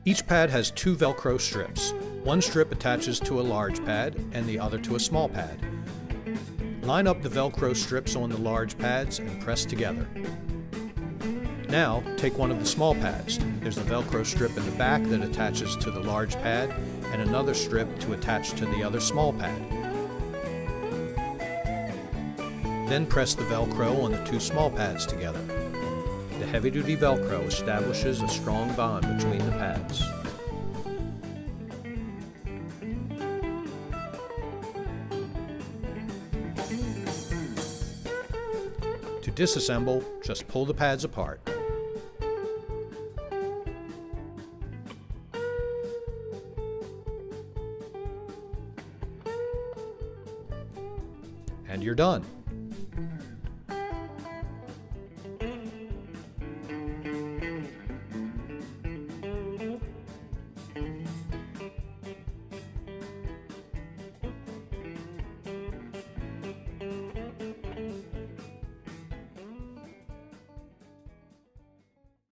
Each pad has two Velcro strips. One strip attaches to a large pad and the other to a small pad. Line up the Velcro strips on the large pads and press together. Now, take one of the small pads. There's a Velcro strip in the back that attaches to the large pad and another strip to attach to the other small pad. Then press the Velcro on the two small pads together. The heavy-duty Velcro establishes a strong bond between the pads. To disassemble, just pull the pads apart. And you're done.